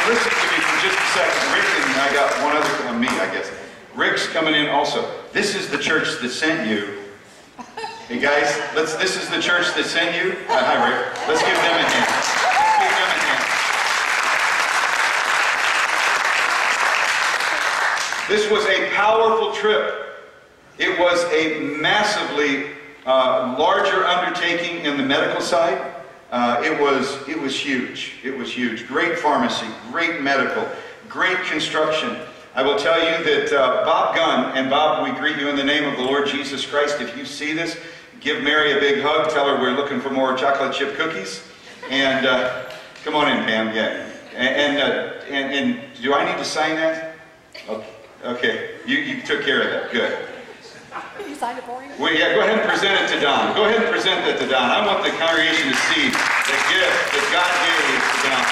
listen to me for just a second. Rick and I got one other on me, I guess. Rick's coming in also. This is the church that sent you. Hey guys, this is the church that sent you. Hi Rick. Let's give them a hand. Let's give them a hand. This was a powerful trip. It was a massively larger undertaking in the medical side. It was huge. It was huge. Great pharmacy, great medical, great construction. I will tell you that Bob Gunn, and Bob, we greet you in the name of the Lord Jesus Christ. If you see this, give Mary a big hug. Tell her we're looking for more chocolate chip cookies. And come on in, Pam. Yeah. And do I need to sign that? Okay. You took care of that. Good. You signed it for you? Well, yeah, go ahead and present it to Don. Go ahead and present that to Don. I want the congregation to see the gift that God gave to Don.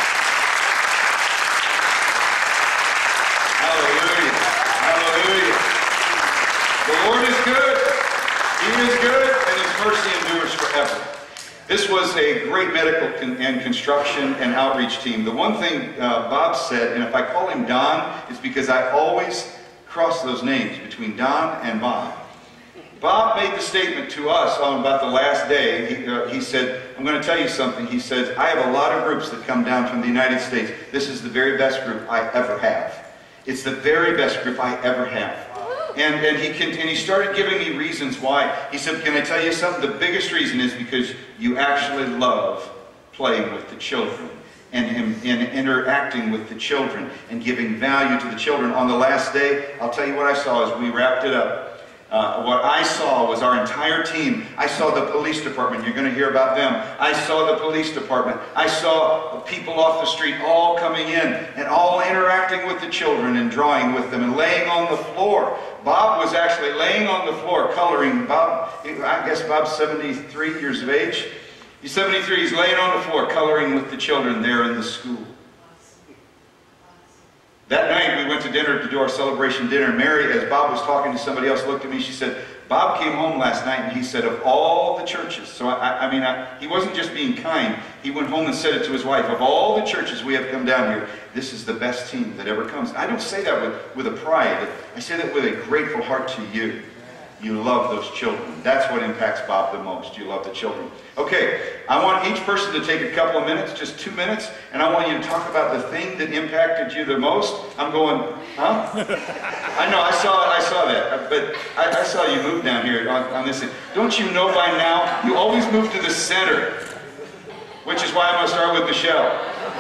Hallelujah. Hallelujah. The Lord is good. He is good, and His mercy endures forever. This was a great medical and construction and outreach team. The one thing Bob said, and if I call him Don, it's because I always cross those names between Don and Bob. Bob made the statement to us on about the last day. He said, I'm going to tell you something. He says, I have a lot of groups that come down from the United States. This is the very best group I ever have. It's the very best group I ever have. And he started giving me reasons why. He said, can I tell you something? The biggest reason is because you actually love playing with the children and interacting with the children and giving value to the children. On the last day, I'll tell you what I saw as we wrapped it up. What I saw was our entire team. I saw the police department. You're going to hear about them. I saw the police department. I saw people off the street all coming in and all interacting with the children and drawing with them and laying on the floor. Bob was actually laying on the floor coloring. Bob, I guess Bob's 73 years of age. He's 73. He's laying on the floor coloring with the children there in the school. That night we went to dinner to do our celebration dinner. Mary, as Bob was talking to somebody else, looked at me. She said, Bob came home last night and he said, of all the churches, so he wasn't just being kind. He went home and said it to his wife, of all the churches we have come down here, this is the best team that ever comes. I don't say that with a pride. I say that with a grateful heart to you. You love those children. That's what impacts Bob the most. You love the children. Okay, I want each person to take a couple of minutes, just 2 minutes, and I want you to talk about the thing that impacted you the most. I'm going, huh? I know, I saw that, but I saw you move down here on this thing. Don't you know by now, you always move to the center, which is why I'm going to start with Michelle.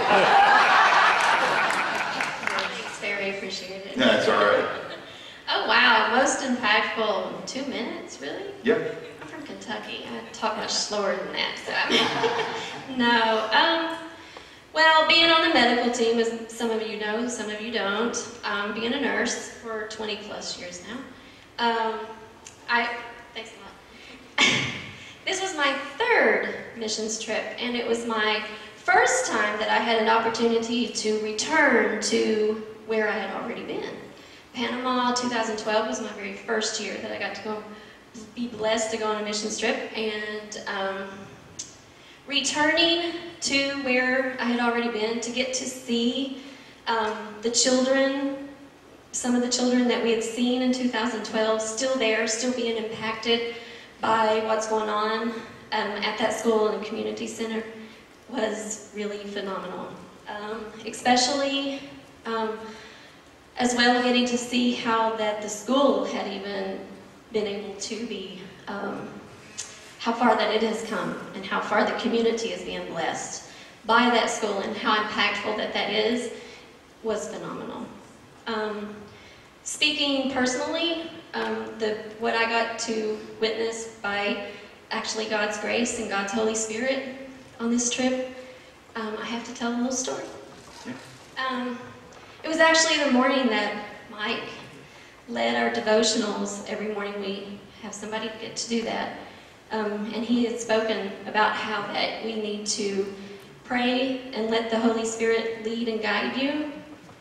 Thanks, very appreciated. That's all right. Oh wow, most impactful 2 minutes, really? Yep. I'm from Kentucky. I talk much slower than that, so no. Well, being on the medical team, as some of you know, some of you don't, being a nurse for 20 plus years now. Thanks a lot. This was my third missions trip, and it was my first time that I had an opportunity to return to where I had already been. Panama 2012 was my very first year that I got to go be blessed to go on a missions trip, and returning to where I had already been to get to see the children, some of the children that we had seen in 2012, still there, still being impacted by what's going on at that school and community center, was really phenomenal. Especially as well getting to see how that the school had even been able to be, how far that it has come and how far the community is being blessed by that school and how impactful that is, was phenomenal. Speaking personally, what I got to witness by actually God's grace and God's Holy Spirit on this trip, I have to tell a little story. It was actually the morning that Mike led our devotionals. Every morning we have somebody get to do that. And he had spoken about how that we need to pray and let the Holy Spirit lead and guide you.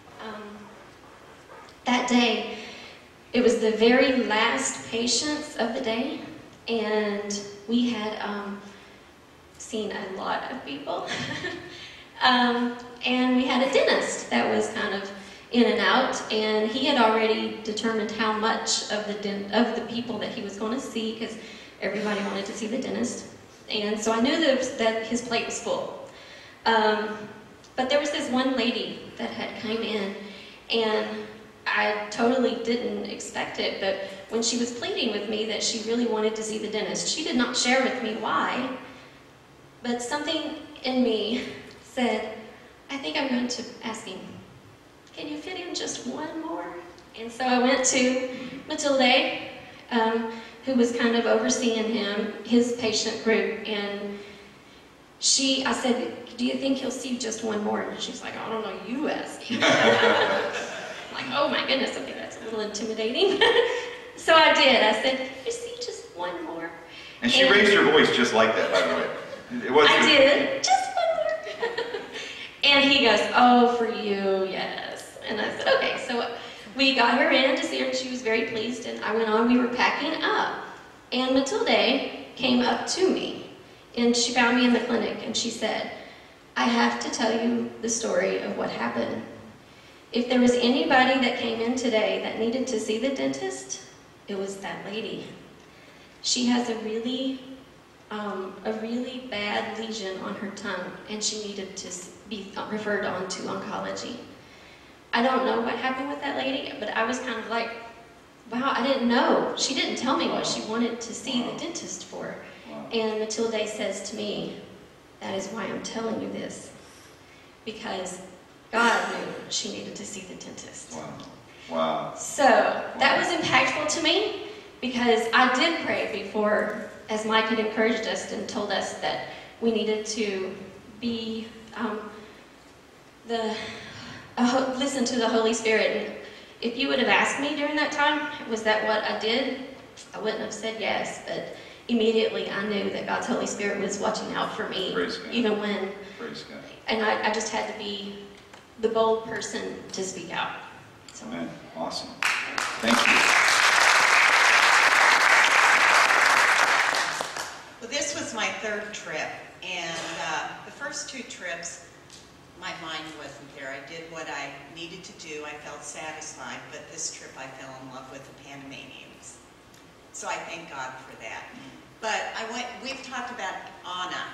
That day, it was the very last patients of the day, and we had seen a lot of people. And we had a dentist that was kind of in and out, and he had already determined how much of the people that he was going to see, because everybody wanted to see the dentist. And so I knew that his plate was full. But there was this one lady that had come in, and I totally didn't expect it, but when she was pleading with me that she really wanted to see the dentist, she did not share with me why, but something in me said, I think I'm going to ask him, can you fit in just one more? And so I went to Matilde, who was kind of overseeing his patient group, and I said, do you think he'll see just one more? And she's like, I don't know, you ask him. Like, oh my goodness, I think that's a little intimidating. So I did. I said, you see just one more. And she raised her voice just like that, by the way. I did. Just one more. And he goes, oh, for you, yes. And I said, okay. So we got her in to see her, and she was very pleased. And I went on. We were packing up. And Matilde came up to me, and she found me in the clinic, and she said, I have to tell you the story of what happened. If there was anybody that came in today that needed to see the dentist, it was that lady. She has a really bad lesion on her tongue, and she needed to be referred on to oncology. I don't know what happened with that lady, but I was kind of like, wow, I didn't know. She didn't tell me what she wanted to see the dentist for. And Matilde says to me, that is why I'm telling you this, because God knew she needed to see the dentist. Wow. Wow. So that was impactful to me, because I did pray before, as Mike had encouraged us and told us that we needed to be listen to the Holy Spirit. And if you would have asked me during that time, was that what I did? I wouldn't have said yes, but immediately I knew that God's Holy Spirit was watching out for me, even when. Praise God. And I just had to be the bold person to speak out. So. Amen. Awesome. Thank you. Well, this was my third trip, and the first two trips, my mind wasn't there. I did what I needed to do. I felt satisfied, but this trip I fell in love with the Panamanians. So I thank God for that. But we've talked about Anna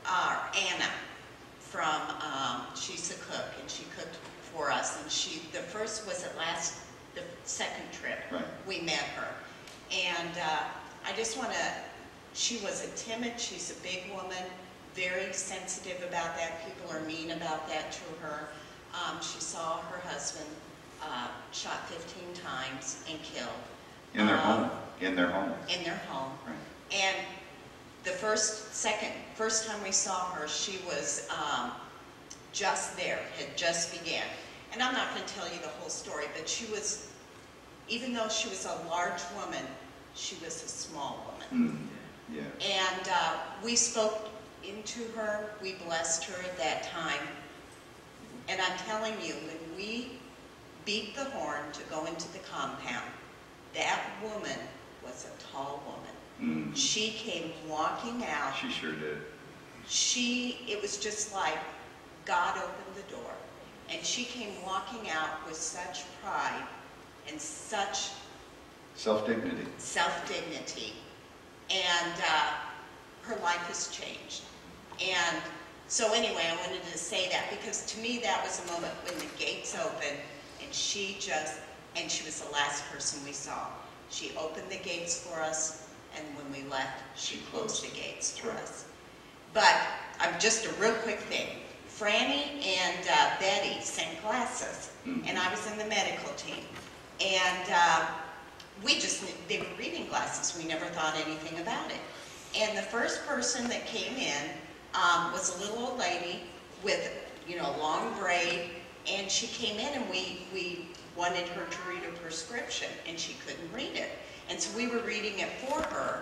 from, she's a cook, and she cooked for us, and the first was the second trip, right. We met her. And I just want to, she was she's a big woman, very sensitive about that. People are mean about that to her. She saw her husband shot 15 times and killed. In their home. In their home. In their home. Right. And the first time we saw her, she was just there, had just began. And I'm not going to tell you the whole story, but she was, even though she was a large woman, she was a small woman. Yeah. And we spoke into her, we blessed her at that time. And I'm telling you, when we beat the horn to go into the compound, that woman was a tall woman. She came walking out. She sure did. It was just like God opened the door. And she came walking out with such pride and such self-dignity. Self-dignity. And her life has changed. And so anyway, I wanted to say that because to me that was a moment when the gates opened and she was the last person we saw. She opened the gates for us, and when we left, she closed the gates for us. But just a real quick thing. Franny and Betty sent classes, and I was in the medical team. And they were reading glasses. We never thought anything about it. And the first person that came in was a little old lady with, long braid, and she came in and we wanted her to read a prescription, and she couldn't read it. And so we were reading it for her,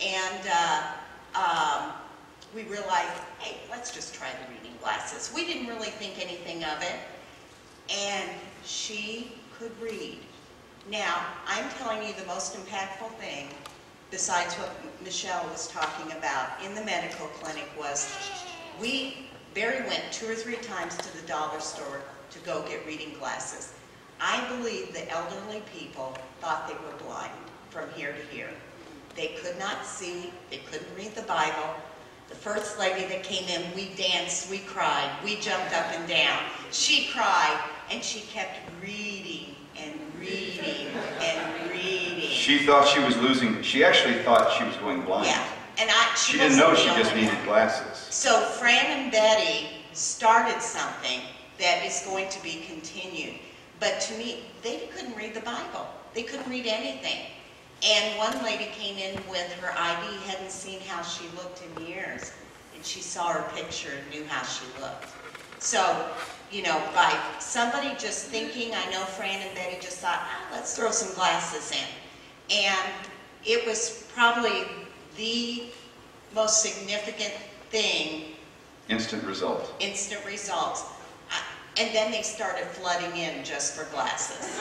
and we realized, hey, let's just try the reading glasses. We didn't really think anything of it, and she could read. Now, I'm telling you the most impactful thing, besides what Michelle was talking about in the medical clinic, was we Barry went 2 or 3 times to the dollar store to go get reading glasses. I believe the elderly people thought they were blind from here to here. They could not see, they couldn't read the Bible. The first lady that came in, we danced, we cried, we jumped up and down. She cried, and she kept reading and reading and reading. She thought she was losing, she actually thought she was going blind. Yeah, and she didn't know she just needed glasses. So Fran and Betty started something that is going to be continued. But to me, they couldn't read the Bible. They couldn't read anything. And one lady came in with her ID, hadn't seen how she looked in years, and she saw her picture and knew how she looked. So, you know, by somebody just thinking, I know Fran and Betty just thought, let's throw some glasses in. And it was probably the most significant thing. Instant result. Instant results. And then they started flooding in just for glasses.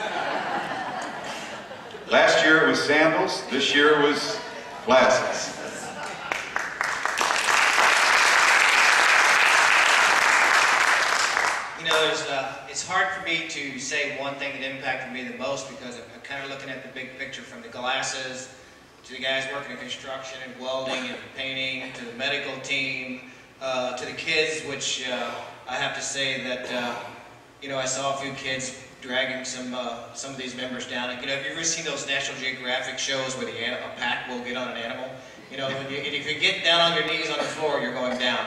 Last year it was sandals, this year it was glasses. You know, it's hard for me to say one thing that impacted me the most because I'm kind of looking at the big picture, from the glasses to the guys working in construction and welding and painting, to the medical team, to the kids, which I have to say that, you know, I saw a few kids dragging some of these members down. You know, have you ever seen those National Geographic shows where a pack will get on an animal? You know, if you get down on your knees on the floor, you're going down.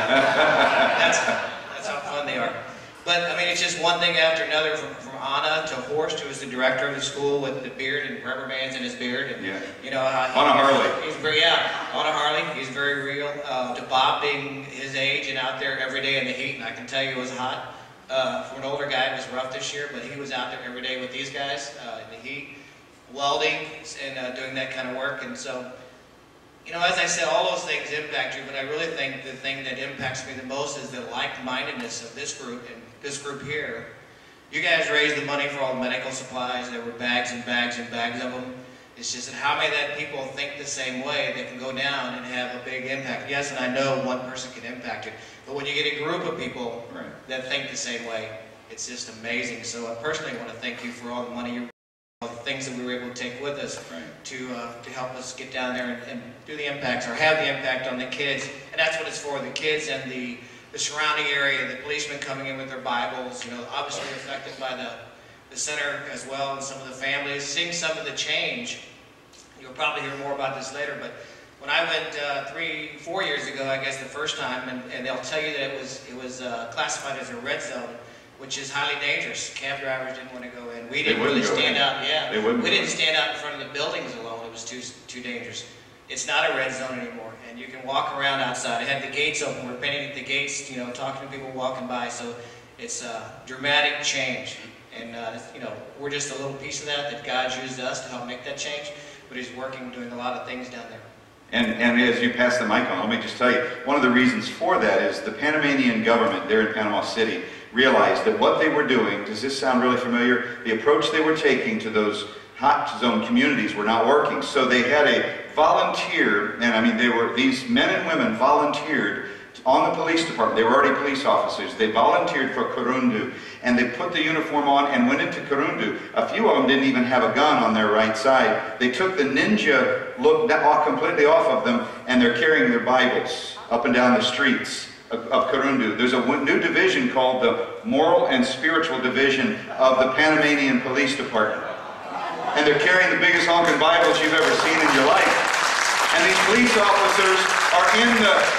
That's how fun they are. But, I mean, it's just one thing after another, from Anna to Horst, who is the director of the school with the beard and rubber bands in his beard. And, yeah. You know, on a Harley. He's very, on a Harley. He's very real. To Bob being his age and out there every day in the heat, and I can tell you it was hot. For an older guy, it was rough this year, but he was out there every day with these guys in the heat, welding and doing that kind of work. And so, you know, as I said, all those things impact you, but I really think the thing that impacts me the most is the like-mindedness of this group and this group here. You guys raised the money for all the medical supplies. There were bags and bags and bags of them. It's just that how many that people think the same way, they can go down and have a big impact. Yes, and I know one person can impact it, but when you get a group of people that think the same way, it's just amazing. So I personally want to thank you for all the money, all the things that we were able to take with us to help us get down there and do the impacts, or have the impact on the kids. And that's what it's for, the kids and the surrounding area, the policemen coming in with their Bibles, you know, obviously affected by the center as well, and some of the families, seeing some of the change. You'll probably hear more about this later, but when I went 3-4 years ago, I guess the first time, and they'll tell you that it was classified as a red zone, which is highly dangerous. Cab drivers didn't want to go in. We didn't really stand out. Yeah, we didn't stand out in front of the buildings alone. It was too dangerous. It's not a red zone anymore, and you can walk around outside. I had the gates open. We're painting at the gates, you know, talking to people walking by. So it's a dramatic change, and you know, we're just a little piece of that God's used us to help make that change. But He's working, doing a lot of things down there. And as you pass the mic on, let me just tell you, one of the reasons for that is the Panamanian government there in Panama City realized that what they were doing, does this sound really familiar? The approach they were taking to those hot zone communities were not working. So they had a volunteer, and I mean, these men and women volunteered on the police department. They were already police officers. They volunteered for Corundu, and they put the uniform on and went into Corundu. A few of them didn't even have a gun on their right side. They took the ninja look completely off of them, and they're carrying their Bibles up and down the streets of Corundu. There's a new division called the Moral and Spiritual Division of the Panamanian Police Department. And they're carrying the biggest honking Bibles you've ever seen in your life. And these police officers are in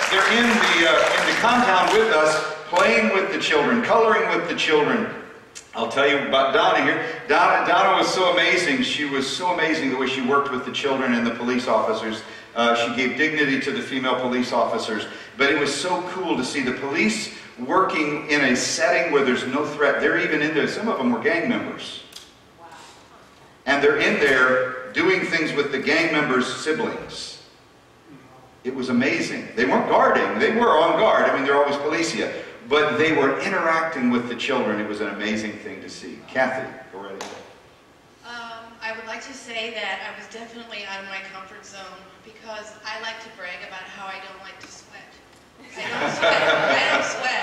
the compound with us, playing with the children, coloring with the children. I'll tell you about Donna here. Donna was so amazing. She was so amazing the way she worked with the children and the police officers. She gave dignity to the female police officers. But it was so cool to see the police working in a setting where there's no threat. They're even in there. Some of them were gang members. And they're in there doing things with the gang members' siblings. It was amazing. They weren't guarding. They were on guard. I mean, they're always policia. But they were interacting with the children. It was an amazing thing to see. Kathy, go right ahead. I would like to say that I was definitely out of my comfort zone because I like to brag about how I don't like to sweat. I don't sweat.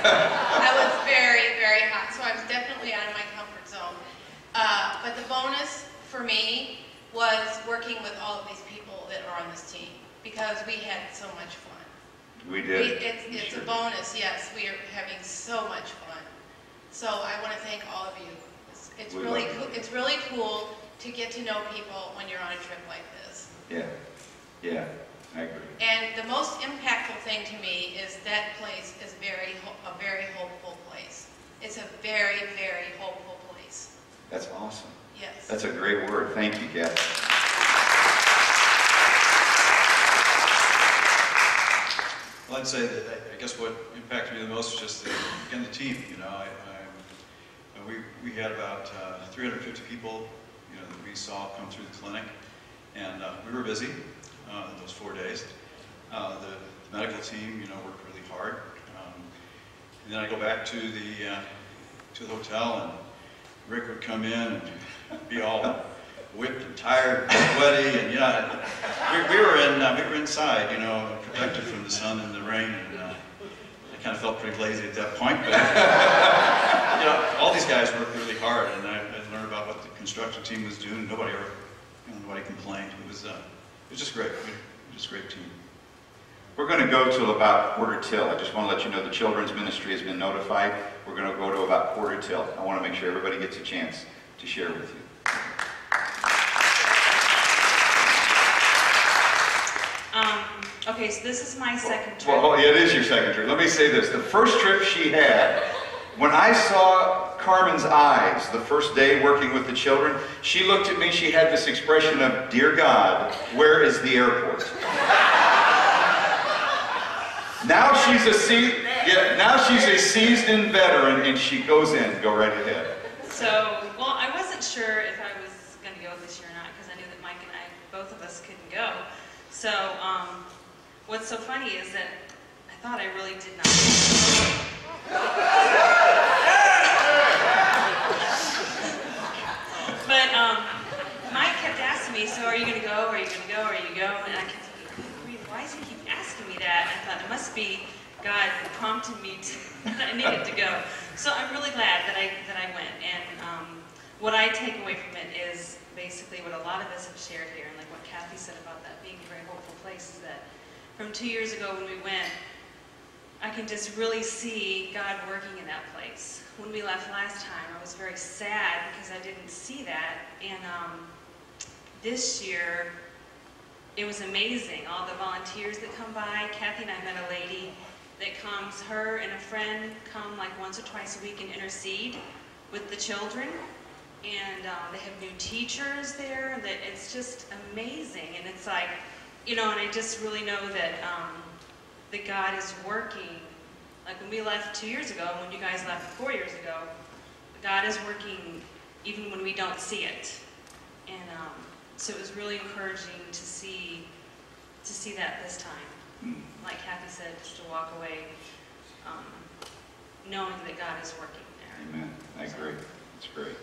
I was very, very hot, so I was definitely out of my comfort zone. But the bonus for me was working with all of these people that are on this team, because we had so much fun. We did. It's a bonus, yes. We are having so much fun. So I want to thank all of you. It's really cool to get to know people when you're on a trip like this. Yeah, yeah, I agree. And the most impactful thing to me is that place is a very hopeful place. It's a very, very hopeful place. That's awesome. Yes. That's a great word. Thank you, Kathy. Well, I'd say that I guess what impacted me the most was just again the team. You know, we had about 350 people, you know, that we saw come through the clinic, and we were busy those 4 days. The medical team, you know, worked really hard. And then I go back to the hotel, and Rick would come in and be all whipped and tired, and sweaty, and yeah, we were inside, you know, protected from the sun and the rain, and I kind of felt pretty lazy at that point. But you know, all these guys worked really hard, and I learned about what the construction team was doing. Nobody complained. It was just great. Just a great team. We're going to go till about 1:45. I just want to let you know the children's ministry has been notified. We're going to go to about 1:45. I want to make sure everybody gets a chance to share with you. Okay, so this is my second trip. Well, yeah, it is your second trip. Let me say this. The first trip she had, when I saw Carmen's eyes the first day working with the children, she looked at me, she had this expression of, "Dear God, where is the airport?" Now she's a seasoned veteran, and she goes in. Go right ahead. So, well, I wasn't sure if I was going to go this year or not, because I knew that Mike and I, both of us, couldn't go. So, what's so funny is that I thought I really did not. But Mike kept asking me, so are you going to go? Are you going to go? Are you going? And I kept thinking, why does he keep asking me that? I thought it must be God prompted me that I needed to go. So I'm really glad that I went. And what I take away from it is basically what a lot of us have shared here, and like what Kathy said about that being a very hopeful place, is that from 2 years ago when we went, I can just really see God working in that place. When we left last time, I was very sad because I didn't see that. And this year, it was amazing. All the volunteers that come by. Kathy and I met a lady that comes, her and a friend come like once or twice a week and intercede with the children. And they have new teachers there. That it's just amazing. And it's like, you know, and I just really know that that God is working. Like when we left 2 years ago, when you guys left 4 years ago, God is working even when we don't see it. And so it was really encouraging to see that this time. Like Kathy said, just to walk away knowing that God is working there. Amen. I agree. It's great.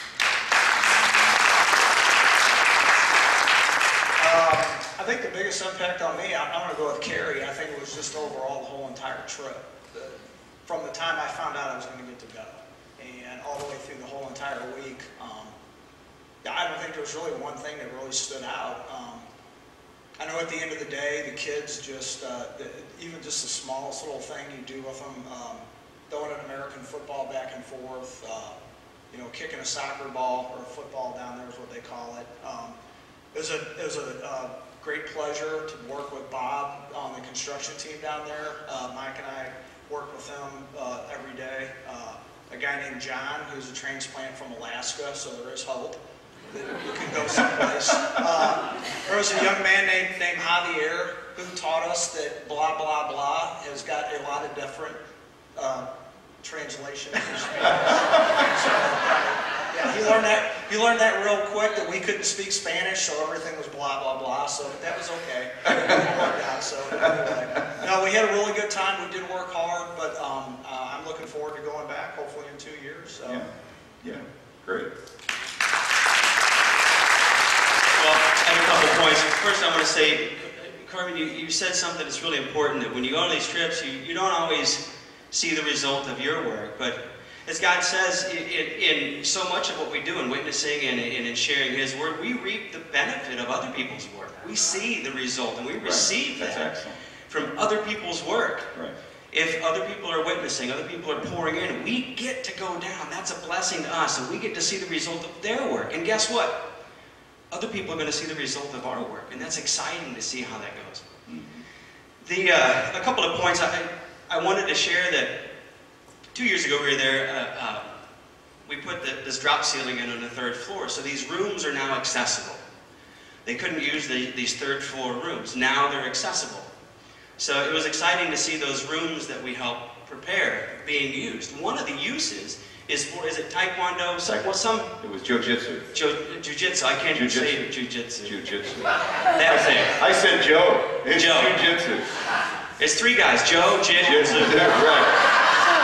I think the biggest impact on me, I'm going to go with Carrie, I think it was just overall the whole entire trip. From the time I found out I was going to get to go, and all the way through the whole entire week, I don't think there was really one thing that really stood out. I know at the end of the day, the kids just, even just the smallest little thing you do with them, throwing an American football back and forth, you know, kicking a soccer ball or a football down there is what they call it. It was a great pleasure to work with Bob on the construction team down there. Mike and I work with him every day. A guy named John, who's a transplant from Alaska, so there is hope that we can go someplace. There was a young man named Javier who taught us that blah, blah, blah has got a lot of different translations. Yeah, he learned that real quick, that we couldn't speak Spanish, so everything was blah, blah, blah, so that was okay. So anyway, no, we had a really good time. We did work hard, but I'm looking forward to going back, hopefully in 2 years. So. Yeah, great. Well, I have a couple points. First, I want to say, Carmen, you said something that's really important, that when you go on these trips, you don't always see the result of your work. But as God says, in so much of what we do in witnessing and in sharing His Word, we reap the benefit of other people's work. We see the result, and we receive that from other people's work. Right. If other people are witnessing, other people are pouring in, we get to go down. That's a blessing to us, and we get to see the result of their work. And guess what? Other people are going to see the result of our work, and that's exciting to see how that goes. A couple of points I wanted to share that 2 years ago we were there, we put this drop ceiling in on the 3rd floor, so these rooms are now accessible. They couldn't use these 3rd floor rooms. Now they're accessible. So it was exciting to see those rooms that we helped prepare being used. One of the uses is it Taekwondo? It was Jiu-Jitsu. Jiu-Jitsu. I can't even say Jiu-Jitsu. Jiu-Jitsu. That's it. I said Joe. It's Joe. Jiu-Jitsu. It's 3 guys. Joe, Jiu-Jitsu. Right.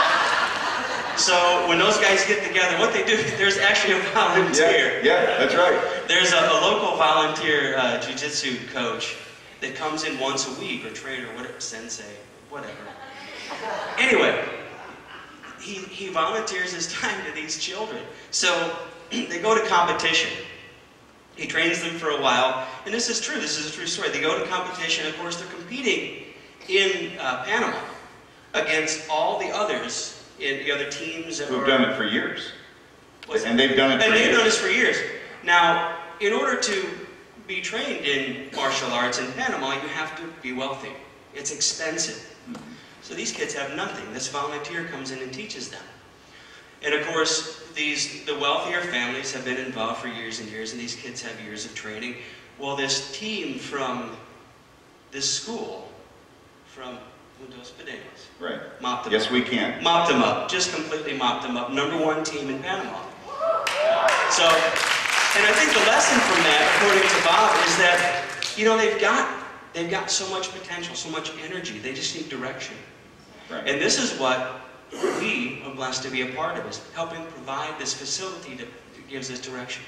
So when those guys get together, what they do, there's actually a volunteer. Yeah, that's right. There's a local volunteer Jiu-Jitsu coach that comes in once a week, or trainer, whatever, sensei, whatever. Anyway, he volunteers his time to these children. So they go to competition. He trains them for a while, and this is true. This is a true story. They go to competition. Of course, they're competing in Panama against all the others, the other teams that who've done it for years. And they've done it for years. And they've done this for years. Now, in order to be trained in martial arts in Panama, you have to be wealthy. It's expensive. So these kids have nothing. This volunteer comes in and teaches them. And of course, the wealthier families have been involved for years and years, and these kids have years of training. Well, this team from this school, from Mundos Pedeños, right, mopped them yes, up. we can. Mopped them up. Just completely mopped them up. #1 team in Panama. So, and I think the lesson from that, according to Bob, is that, you know, they've got so much potential, so much energy. They just need direction. Right. And this is what we are blessed to be a part of, is helping provide this facility that gives us direction.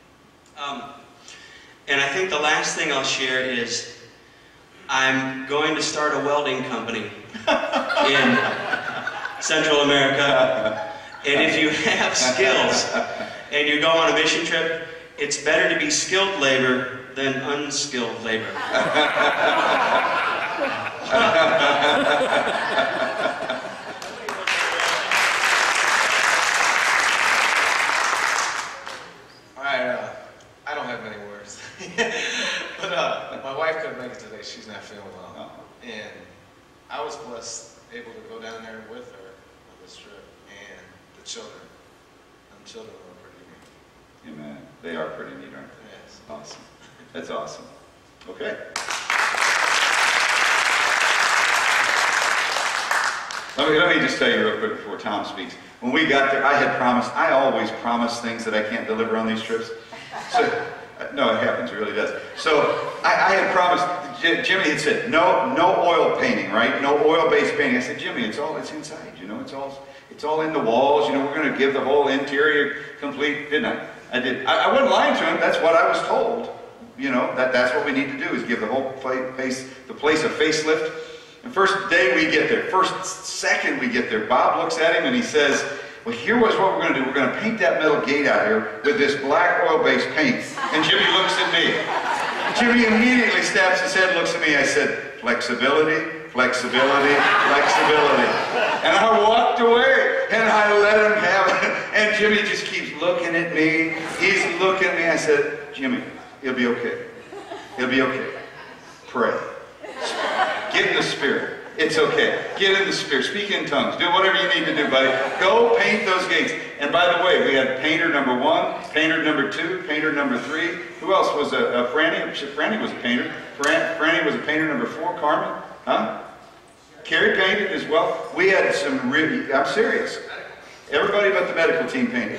And I think the last thing I'll share is I'm going to start a welding company in Central America. And if you have skills and you go on a mission trip, it's better to be skilled labor than unskilled labor. All right, I don't have many words. But my wife couldn't make it today. She's not feeling well. And I was blessed, able to go down there with her on this trip. And the children were pretty neat. Amen. They are pretty neat, aren't they? Yes. Awesome. That's awesome. Okay. Let me just tell you real quick before Tom speaks. When we got there, I always promise things that I can't deliver on these trips. So, no, it happens, it really does. So, I had promised, Jimmy had said, no oil painting, right? No oil-based painting. I said, Jimmy, it's inside, you know, it's all in the walls, you know, we're going to give the whole interior complete, didn't I? I did. I wasn't lying to him, that's what I was told. You know, that's what we need to do, is give the whole place a facelift. And first day we get there, second we get there, Bob looks at him and he says, well, here was what we're going to do. We're going to paint that metal gate out here with this black oil-based paint. And Jimmy looks at me. Jimmy immediately snaps his head and looks at me. I said, flexibility, flexibility, flexibility. And I walked away and I let him have it. And Jimmy just keeps looking at me. He's looking at me. I said, Jimmy, it'll be okay. It'll be okay. Pray. Get in the Spirit. It's okay. Get in the Spirit. Speak in tongues. Do whatever you need to do, buddy. Go paint those gates. And by the way, we had painter #1, painter #2, painter #3. Who else was Franny? Franny was a painter. Franny was a painter #4. Carmen? Huh? Carrie painted as well. We had some really, I'm serious. Everybody but the medical team painted.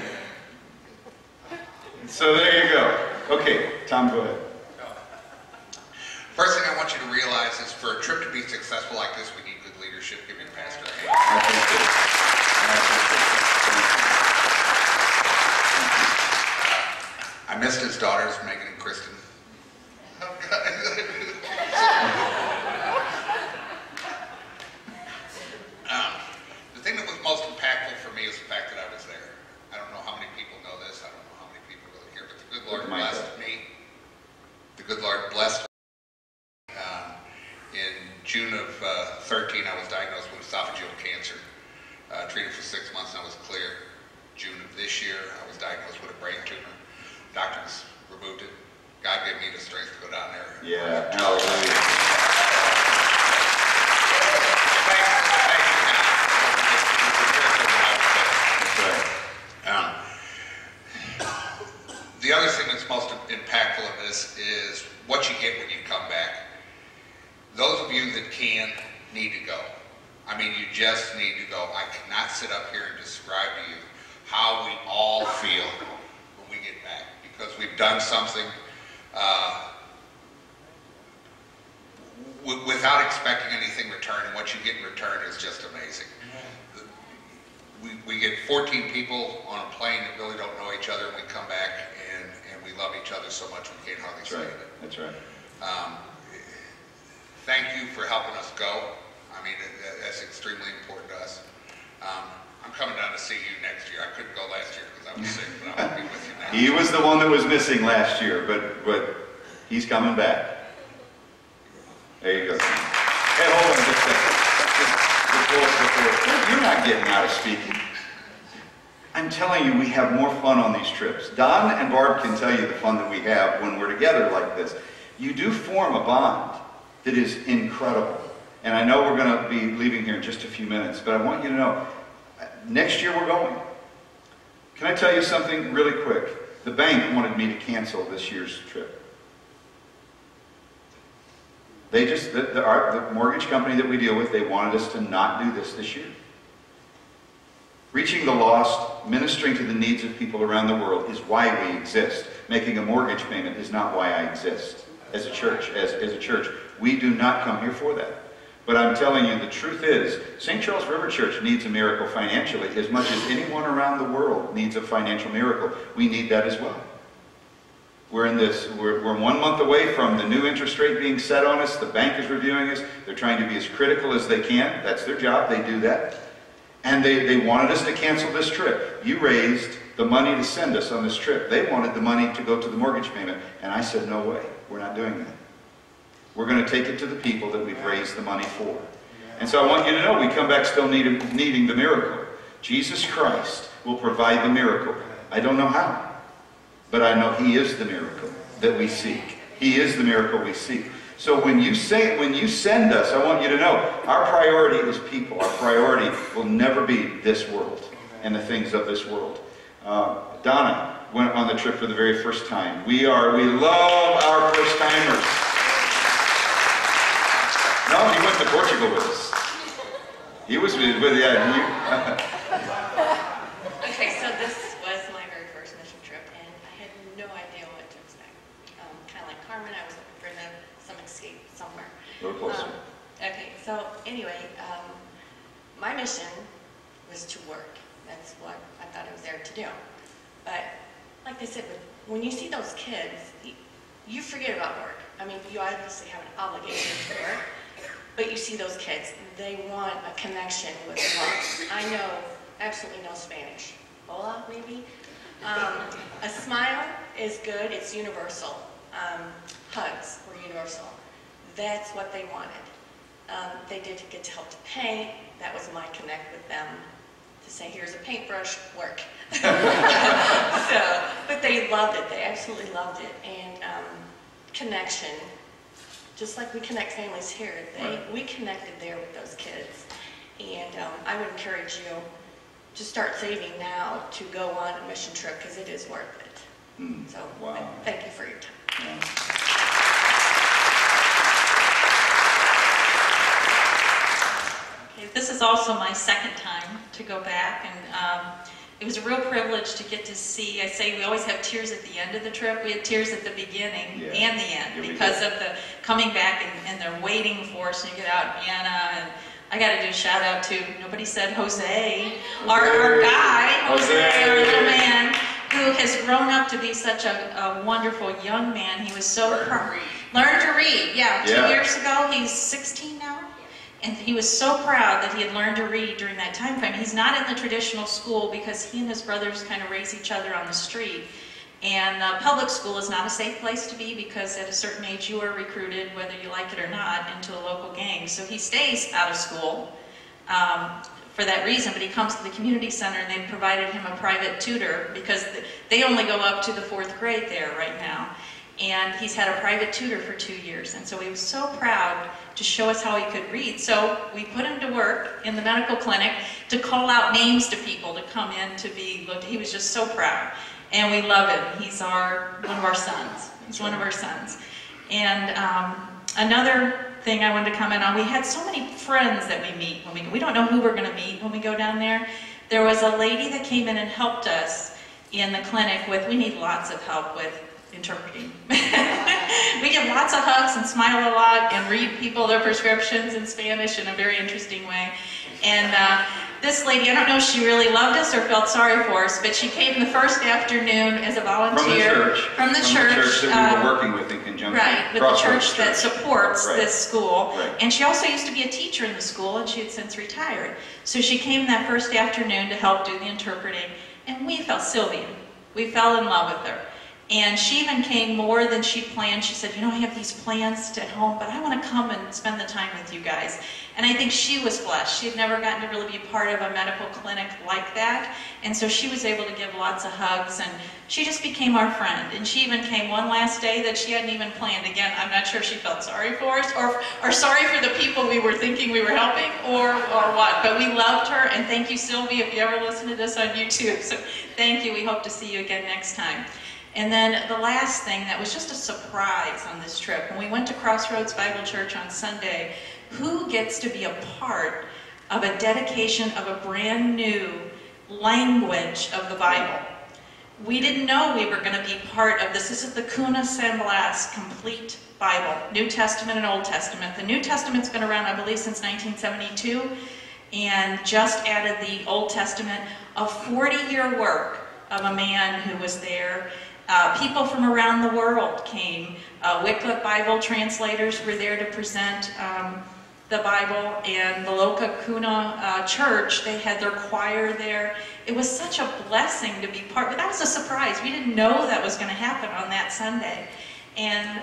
So there you go. Okay, Tom, go ahead. First thing I want you to realize is for a trip to be successful like this, we need good leadership. Give your pastor a hand. I missed his daughters, Megan and Kristen. The June of 13, I was diagnosed with esophageal cancer. Treated for 6 months and I was clear. June of this year, I was diagnosed with a brain tumor. Doctors removed it. God gave me the strength to go down there. Yeah, hallelujah. The other thing that's most impactful in this is what you get when you come back. Those of you that can need to go. I mean, you just need to go. I cannot sit up here and describe to you how we all feel when we get back, because we've done something without expecting anything returned, and what you get in return is just amazing. We get 14 people on a plane that really don't know each other, and we come back and we love each other so much we can't hardly say it. That's right. Thank you for helping us go. I mean, that's extremely important to us. I'm coming down to see you next year. I couldn't go last year because I was sick, but I'll be with you next He year. was the one that was missing last year, but he's coming back. There you go. Hey, hold on just a second. You're not getting out of speaking. I'm telling you, we have more fun on these trips. Don and Barb can tell you the fun that we have when we're together like this. You do form a bond that is incredible. And I know we're going to be leaving here in just a few minutes, but I want you to know, next year we're going. Can I tell you something really quick? The bank wanted me to cancel this year's trip. They just, the mortgage company that we deal with, they wanted us to not do this year. Reaching the lost, ministering to the needs of people around the world is why we exist. Making a mortgage payment is not why I exist as a church. As a church, we do not come here for that. But I'm telling you, the truth is, St. Charles River Church needs a miracle financially as much as anyone around the world needs a financial miracle. We need that as well. We're 1 month away from the new interest rate being set on us. The bank is reviewing us. They're trying to be as critical as they can. That's their job. They do that. And they wanted us to cancel this trip. You raised the money to send us on this trip. They wanted the money to go to the mortgage payment. And I said, no way. We're not doing that. We're going to take it to the people that we've raised the money for. And so I want you to know we come back still needing the miracle. Jesus Christ will provide the miracle. I don't know how, but I know He is the miracle that we seek. He is the miracle we seek. So when you send us, I want you to know our priority is people. Our priority will never be this world and the things of this world. Donna went on the trip for the very first time. We love our first timers. No, he went to Portugal with us. He was with Okay, so this was my very first mission trip, and I had no idea what to expect. Kind of like Carmen, I was looking for some escape somewhere. A little closer. Okay, so anyway, my mission was to work. That's what I thought I was there to do. But like I said, when you see those kids, you forget about work. I mean, you obviously have an obligation to work. But you see those kids, they want a connection with love. I know absolutely no Spanish. Hola, maybe? A smile is good, it's universal. Hugs were universal. That's what they wanted. They did get to help to paint. That was my connect with them. To say, here's a paintbrush, work. But they loved it, they absolutely loved it. And connection. Just like we connect families here, we connected there with those kids. And I would encourage you to start saving now to go on a mission trip because it is worth it. So thank you for your time. Okay, this is also my second time to go back, and it was a real privilege to get to see. I say we always have tears at the end of the trip. We had tears at the beginning and the end because of the coming back and they're waiting for us to get out in Vienna. And I got to do a shout out to, nobody said Jose, our guy, Jose, our little man, who has grown up to be such a wonderful young man. He was so learned to read. Yeah, 2 years ago. He's 16 now. And he was so proud that he had learned to read during that time frame. He's not in the traditional school because he and his brothers kind of raise each other on the street. And public school is not a safe place to be because at a certain age you are recruited, whether you like it or not, into a local gang. things. So he stays out of school for that reason, but he comes to the community center and they've provided him a private tutor because they only go up to the 4th grade there right now. And he's had a private tutor for 2 years. And so he was so proud to show us how he could read. So we put him to work in the medical clinic to call out names to people to come in to be looked at. He was just so proud. And we love him. He's one of our sons. He's one of our sons. And another thing I wanted to comment on, we had so many friends that we meet when we don't know who we're going to meet when we go down there. There was a lady that came in and helped us in the clinic we need lots of help with interpreting. We give lots of hugs and smile a lot and read people their prescriptions in Spanish in a very interesting way. And this lady, I don't know if she really loved us or felt sorry for us, but she came the first afternoon as a volunteer. From the church that we were working with in conjunction. Right, with the church that supports Right. this school. Right. And she also used to be a teacher in the school, and she had since retired. So she came that first afternoon to help do the interpreting, and we fell in love with her. And she even came more than she planned. She said, I have these plans at home, but I want to come and spend the time with you guys. And I think she was blessed. She had never gotten to really be part of a medical clinic like that. And so she was able to give lots of hugs, and she just became our friend. And she even came one last day that she hadn't even planned. Again, I'm not sure if she felt sorry for us or sorry for the people we were thinking we were helping or what. But we loved her, and thank you, Sylvie, if you ever listen to this on YouTube. So thank you. We hope to see you again next time. And then the last thing that was just a surprise on this trip, when we went to Crossroads Bible Church on Sunday, who gets to be a part of a dedication of a brand new language of the Bible? We didn't know we were going to be part of this. This is the Cuna San Blas Complete Bible, New Testament and Old Testament. The New Testament's been around, I believe, since 1972, and just added the Old Testament, a 40-year work of a man who was there. People from around the world came. Wycliffe Bible translators were there to present the Bible, and the local Cuna church, they had their choir there. It was such a blessing to be part, but that was a surprise. We didn't know that was going to happen on that Sunday. And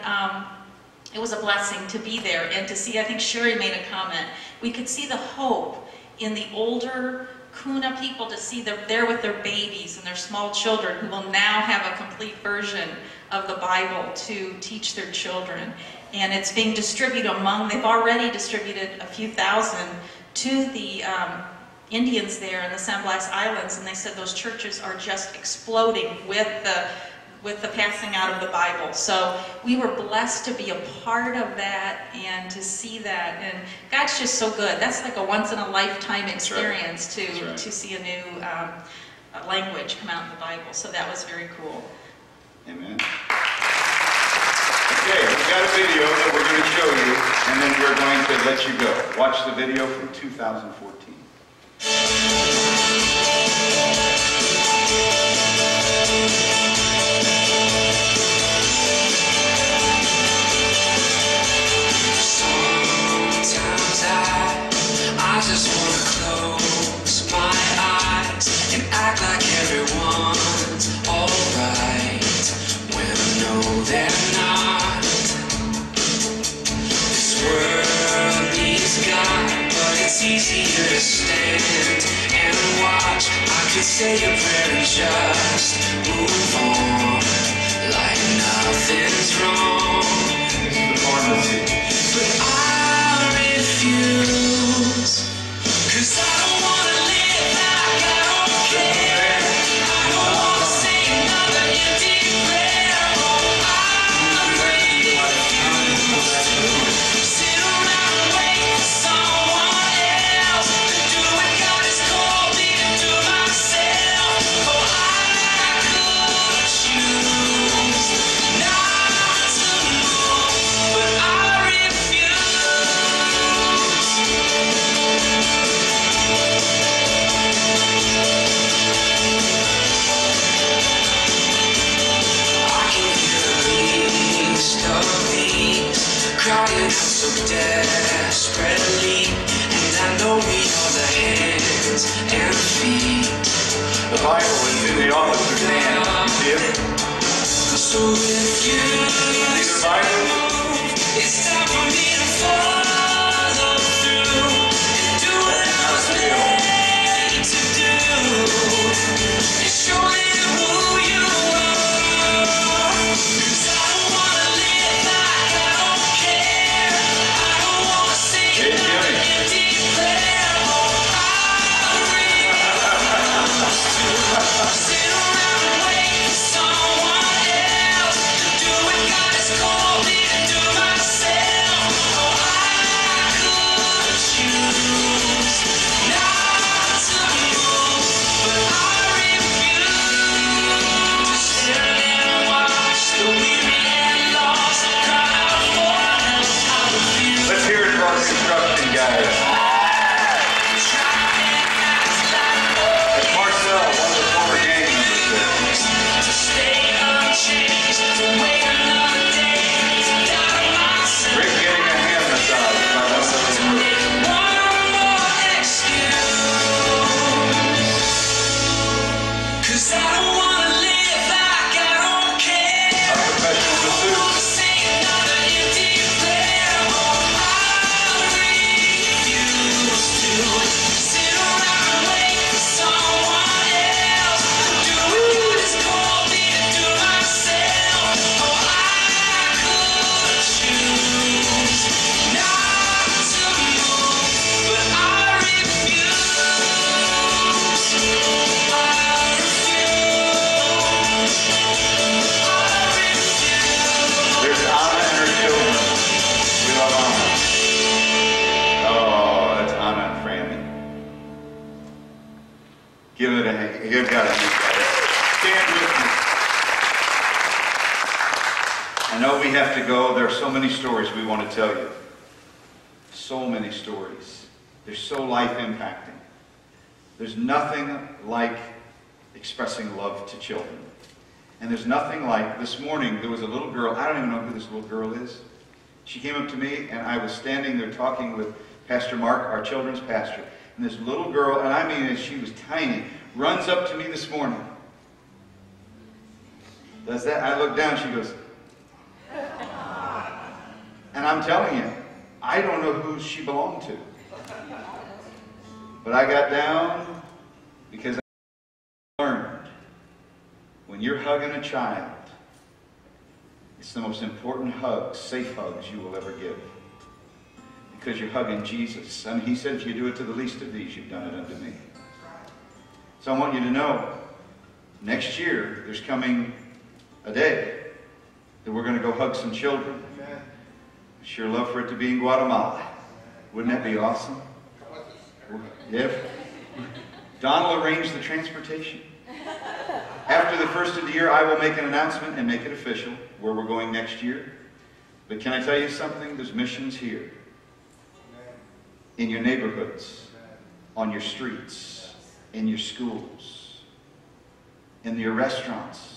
it was a blessing to be there and to see, I think Sherry made a comment, we could see the hope in the older Cuna people to see them there with their babies and their small children who will now have a complete version of the Bible to teach their children. And it's being distributed they've already distributed a few thousand to the Indians there in the San Blas Islands, and they said those churches are just exploding with the passing out of the Bible. So we were blessed to be a part of that and to see that. And God's just so good. That's like a once-in-a-lifetime experience to see a new language come out in the Bible. So that was very cool. Amen. Okay, we've got a video that we're going to show you, and then we're going to let you go. Watch the video from 2014. I just want to close my eyes and act like everyone's alright when I know they're not. This world needs God, but it's easier to stand and watch. I could say a prayer and just move on like nothing's wrong. But I refuse, 'cause I don't want to live like I don't care. I don't want to say another empty prayer. Oh, I refuse. Sit around and wait for someone else to do what God has called me to do myself. Oh, I could choose not to move, but I refuse. I can hear the least of these crying out so desperately, and I know we are the hands and feet. The Bible is in the officer's hand. See it? So if you See the Bible? it's time for me to follow You've got it. Stand with me. I know we have to go. There are so many stories we want to tell you. So many stories. They're so life impacting. There's nothing like expressing love to children. And there's nothing like, this morning there was a little girl, I don't even know who this little girl is. She came up to me and I was standing there talking with Pastor Mark, our children's pastor. And this little girl, and I mean she was tiny, runs up to me this morning. Does that? I look down, she goes, and I'm telling you, I don't know who she belonged to. But I got down because I learned when you're hugging a child, it's the most important hugs, safe hugs you will ever give. Because you're hugging Jesus. I mean, he said, if you do it to the least of these, you've done it unto me. So I want you to know, next year, there's coming a day that we're going to go hug some children. I sure love for it to be in Guatemala. Wouldn't that be awesome? Yeah. Don will arrange the transportation. After the first of the year, I will make an announcement and make it official where we're going next year. But can I tell you something? There's missions here. In your neighborhoods, on your streets, in your schools, in your restaurants.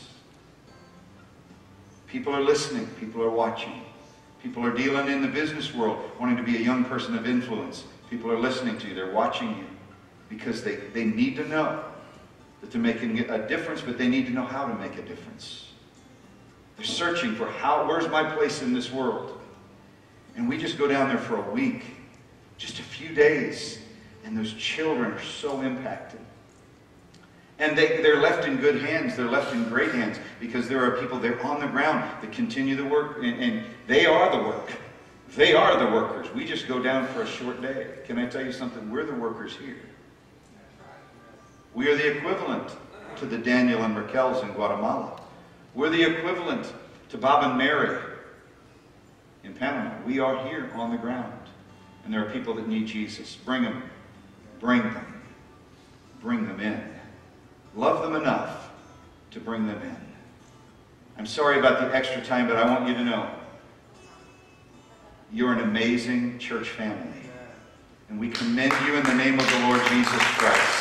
People are listening. People are watching. People are dealing in the business world, wanting to be a young person of influence. People are listening to you. They're watching you because they need to know that they're making a difference, but they need to know how to make a difference. They're searching for where's my place in this world? And we just go down there for a week, just a few days, and those children are so impacted. And they're left in good hands. They're left in great hands because there are people there on the ground that continue the work, and they are the work. They are the workers. We just go down for a short day. Can I tell you something? We're the workers here. We are the equivalent to the Daniel and Raquels in Guatemala. We're the equivalent to Bob and Mary in Panama. We are here on the ground. And there are people that need Jesus. Bring them. Bring them. Bring them in. Love them enough to bring them in. I'm sorry about the extra time, but I want you to know you're an amazing church family. And we commend you in the name of the Lord Jesus Christ.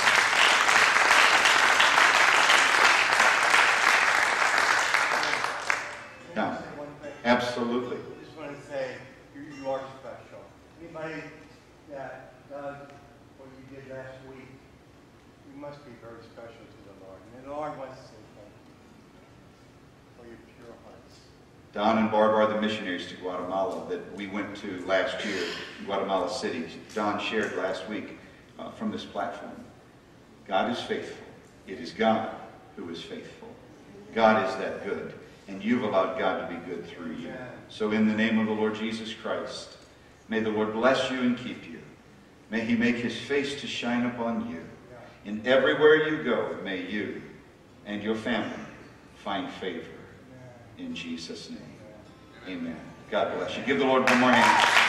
No, absolutely. I just want to say, you are special. Anybody that does what you did last week, you must be very special to the Lord. And the Lord wants to say thank you for your pure hearts. Don and Barb are the missionaries to Guatemala that we went to last year in Guatemala City. Don shared last week from this platform. God is faithful. It is God who is faithful. God is that good. And you've allowed God to be good through you. So in the name of the Lord Jesus Christ, may the Lord bless you and keep you. May he make his face to shine upon you. And everywhere you go, may you and your family find favor. In Jesus' name. Amen. God bless you. Give the Lord one more hand.